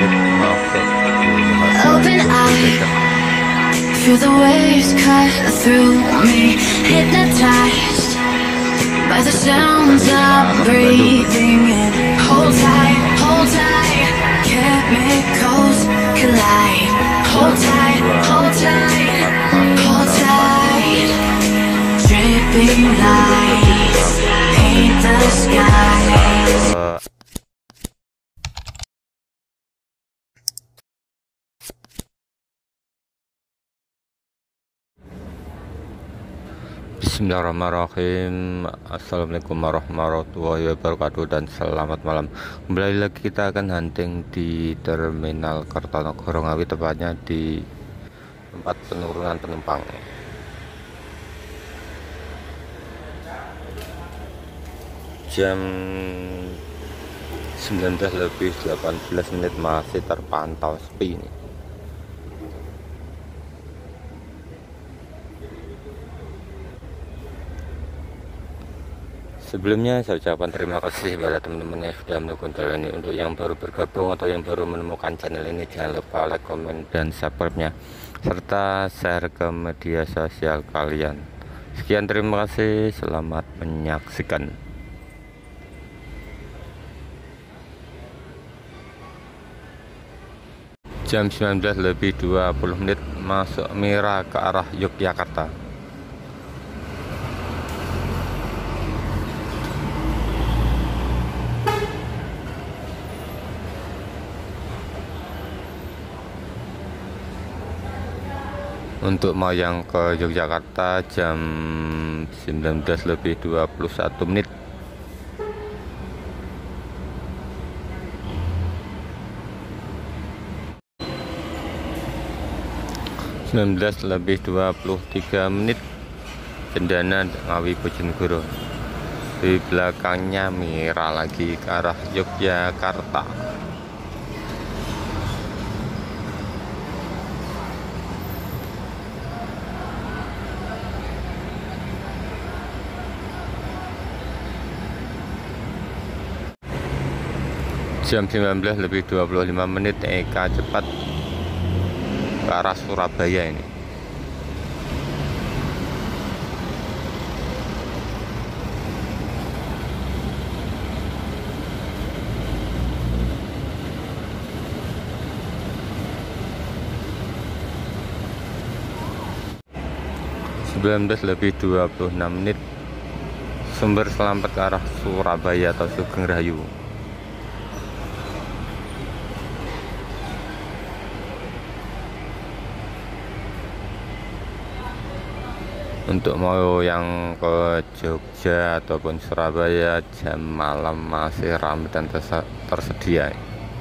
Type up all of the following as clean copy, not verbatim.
menit masuk Open eye, feel the waves cut through me, hypnotized by the sounds I'm breathing in. Hold tight, chemicals collide. Hold tight, hold tight, hold tight. Dripping lights paint the skies. Bismillahirrahmanirrahim. Assalamualaikum warahmatullahi wabarakatuh dan selamat malam. Kembali lagi kita akan hunting di Terminal Kertanegara Ngawi, tepatnya di tempat penurunan penumpang. Jam 19:18 masih terpantau sepi ini. Sebelumnya saya ucapkan terima kasih kepada teman-teman yang sudah mendukung channel ini. Untuk yang baru bergabung atau yang baru menemukan channel ini, jangan lupa like, komen, dan subscribe-nya, serta share ke media sosial kalian. Sekian, terima kasih, selamat menyaksikan. Jam 19:20 masuk Mira ke arah Yogyakarta. Untuk mau yang ke Yogyakarta jam 19:21. 19:23 Cendana Ngawi Bojonegoro. Di belakangnya Mira lagi ke arah Yogyakarta. Jam 19:25 Eka cepat ke arah Surabaya ini. (19:26) Sumber Selamat ke arah Surabaya atau Sugeng Rahayu. Untuk mau yang ke Jogja ataupun Surabaya jam malam masih ramai dan tersedia.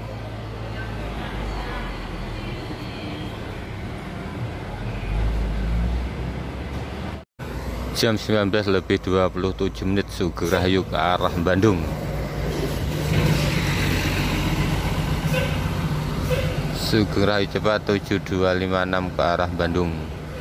Jam 19:27 Sugeng Rahayu ke arah Bandung. Sugeng Rahayu cepat 7256 ke arah Bandung.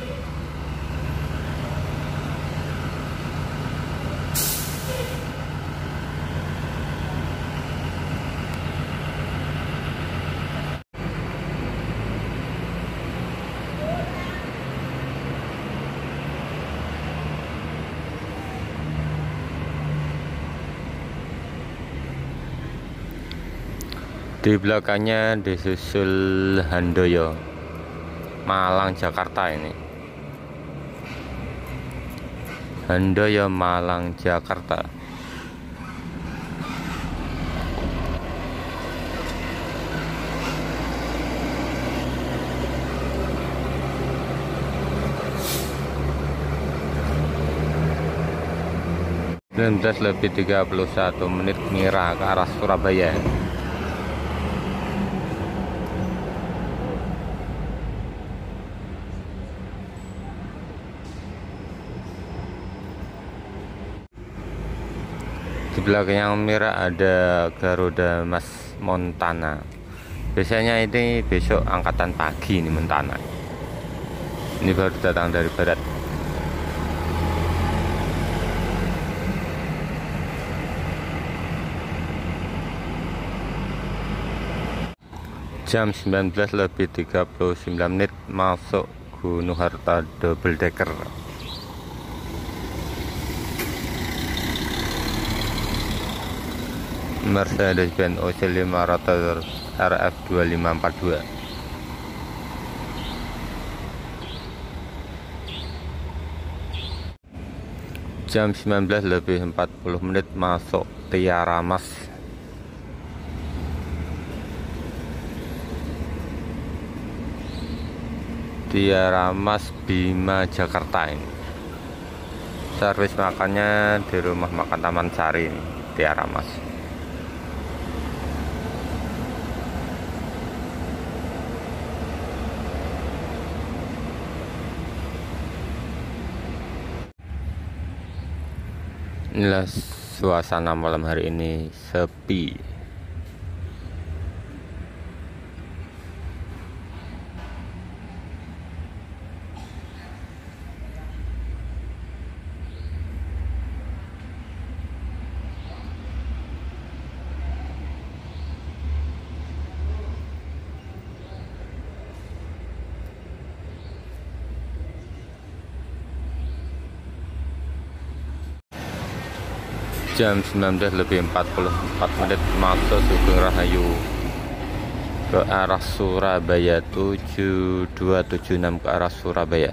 Di belakangnya disusul Handoyo Malang Jakarta ini. Handoyo Malang Jakarta. (19:31) Mira ke arah Surabaya. Di belakang Mira ada Garuda Mas Montana. Biasanya ini besok angkatan pagi ini Montana. Ini baru datang dari barat. Jam 19:39 masuk Gunung Harta double decker. Mercedes-Benz OC 500 RF 2542. Jam 19:40 masuk Tiara Mas. Tiara Mas Bima Jakarta ini. Servis makannya di rumah makan Taman Sari ini, Tiara Mas. Inilah suasana malam hari ini, sepi. Jam 19:44 masuk Sugeng Rahayu ke arah Surabaya 7276 ke arah Surabaya.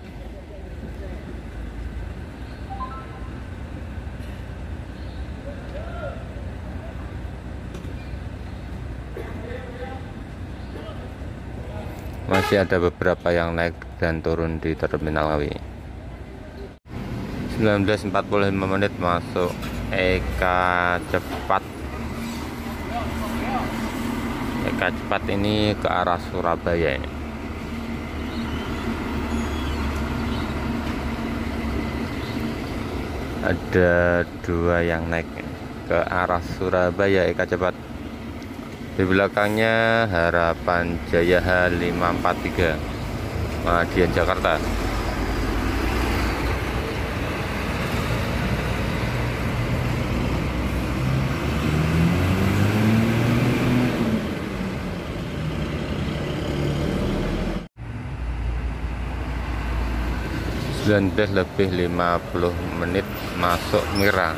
Masih ada beberapa yang naik dan turun di Terminal Ngawi. 19:45 masuk Eka Cepat. Eka Cepat ini ke arah Surabaya. Ada dua yang naik ke arah Surabaya Eka Cepat. Di belakangnya Harapan Jaya H543 Madiun Jakarta. (19:50) masuk Mira.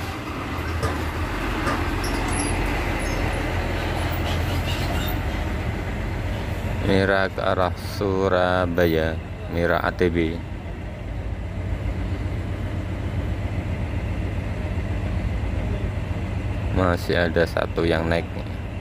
Mira ke arah Surabaya, Mira ATB. Masih ada satu yang naik.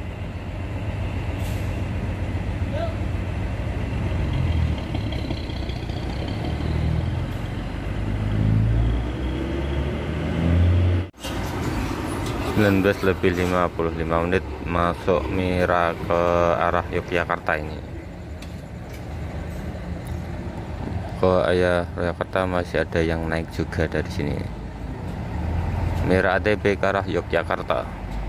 (19:55) masuk Mira ke arah Yogyakarta ini. Ke arah Yogyakarta masih ada yang naik juga dari sini. Mira ATB ke arah Yogyakarta.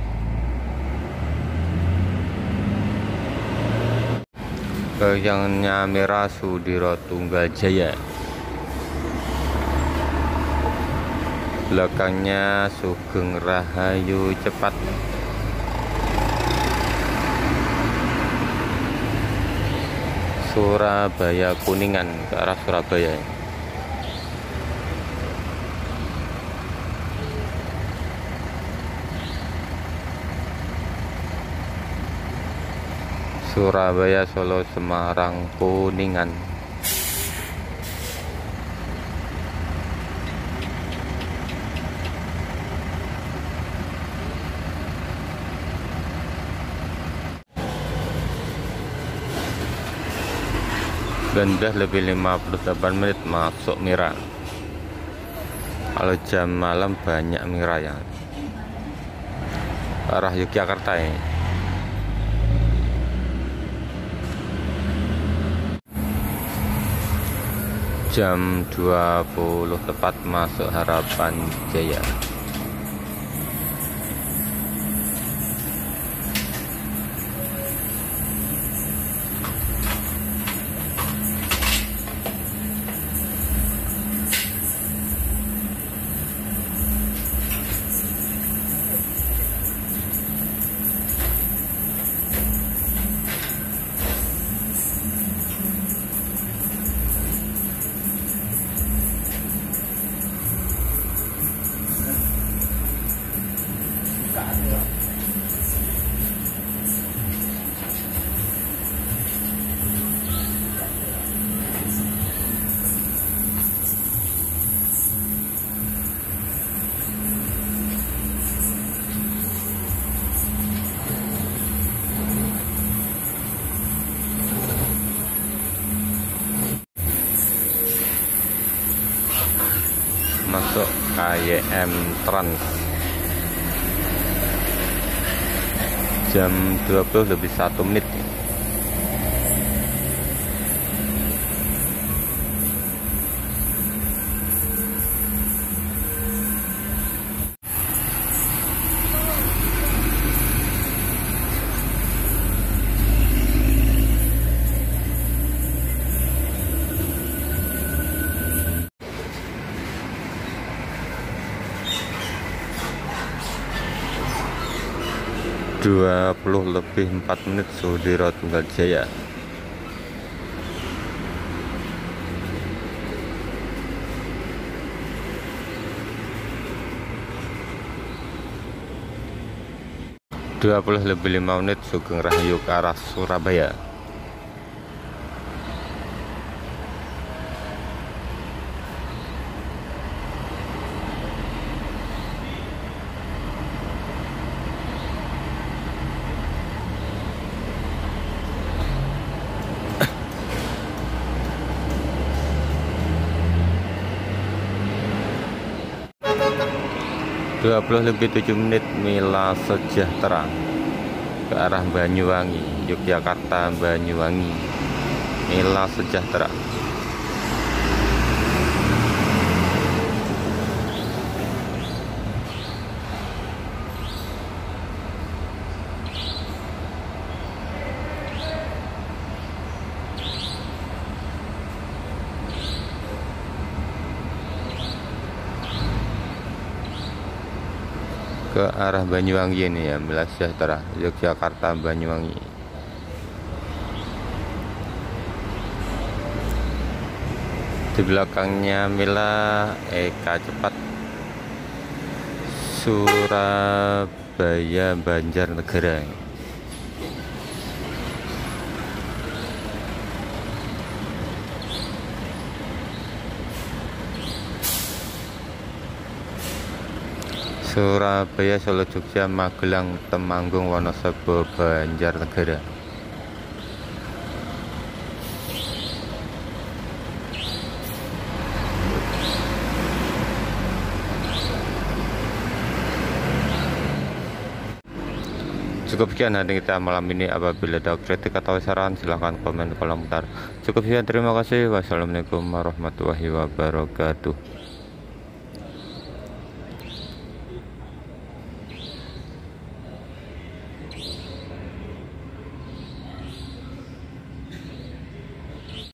Kencangnya Mira Sudiro Tunggal Jaya. Belakangnya Sugeng Rahayu Cepat. Surabaya Kuningan ke arah Surabaya. Surabaya Solo Semarang Kuningan. (19:58) masuk Mira. Kalau jam malam banyak Mira ya. Arah Yogyakarta ini. Jam 20 tepat masuk Harapan Jaya. masuk KYM Trans jam 20:01. Dua 20:04 Sudiro Tunggaljaya. Dua 20:05 Sugeng Rahayu ke arah Surabaya. Dua 20:07 Mila Sejahtera ke arah Banyuwangi, Yogyakarta Banyuwangi. Mila Sejahtera. Ke arah Banyuwangi ini ya, Mila Sejahtera, Yogyakarta Banyuwangi. Di belakangnya Mila Eka Cepat, Surabaya Banjarnegara. Surabaya, Solo, Jogja, Magelang, Temanggung, Wonosobo, Banjarnegara. Cukup sekian hari kita malam ini. Apabila ada kritik atau saran silahkan komen di kolom komentar. Cukup sekian, terima kasih. Wassalamualaikum warahmatullahi wabarakatuh.